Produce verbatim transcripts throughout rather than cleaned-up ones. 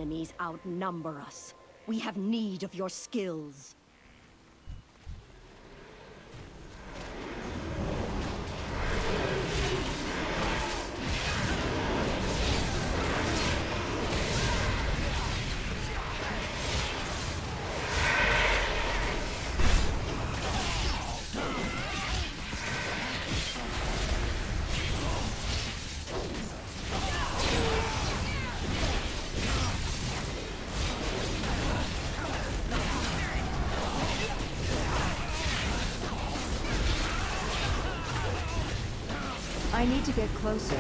enemies outnumber us. We have need of your skills. I need to get closer.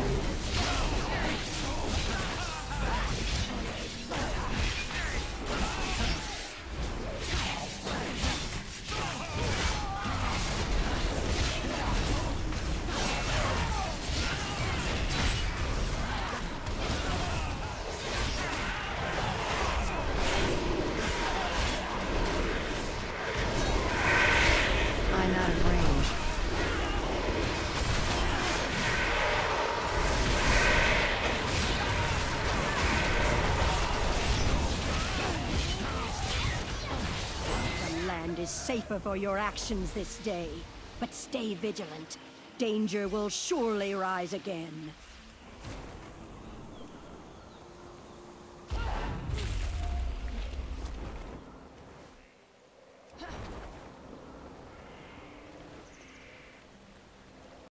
I'm out of range. Is safer for your actions this day, but stay vigilant. Danger will surely rise again.